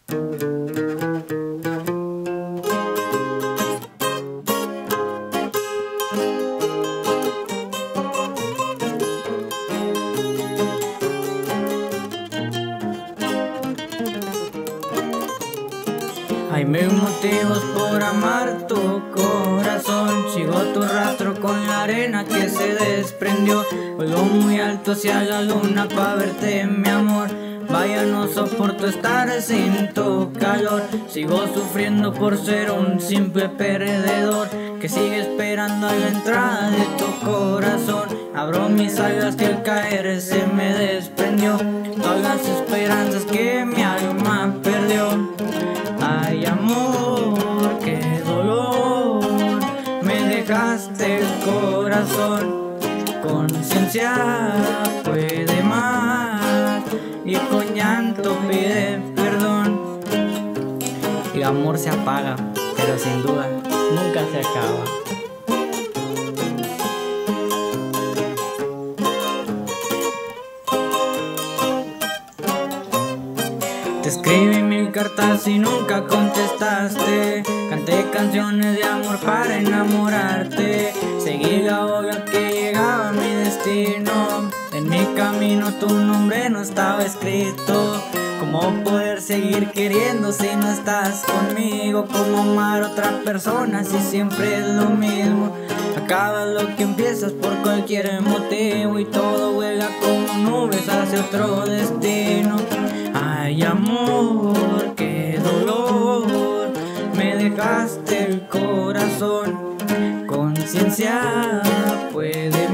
Hay mil motivos por amar tu corazón. Sigo tu rastro con la arena que se desprendió. Vuelo muy alto hacia la luna pa' verte, mi amor. Vaya, no soporto estar sin tu calor. Sigo sufriendo por ser un simple perdedor que sigue esperando a la entrada de tu corazón. Abro mis alas que al caer se me desprendió todas las esperanzas que mi alma perdió. Ay, amor, qué dolor, me dejaste el corazón. Conciencia puede más y con llanto pide perdón. El amor se apaga, pero sin duda nunca se acaba. Te escribí mil cartas y nunca contestaste. Canté canciones de amor para enamorarte. Seguí la boga que llegaba a mi destino. En mi camino tu nombre no estaba escrito. ¿Cómo poder seguir queriendo si no estás conmigo? ¿Cómo amar a otra persona si siempre es lo mismo? Acabas lo que empiezas por cualquier motivo y todo vuela como nubes hacia otro destino. Ay, amor, qué dolor, me dejaste el corazón. Conciencia puede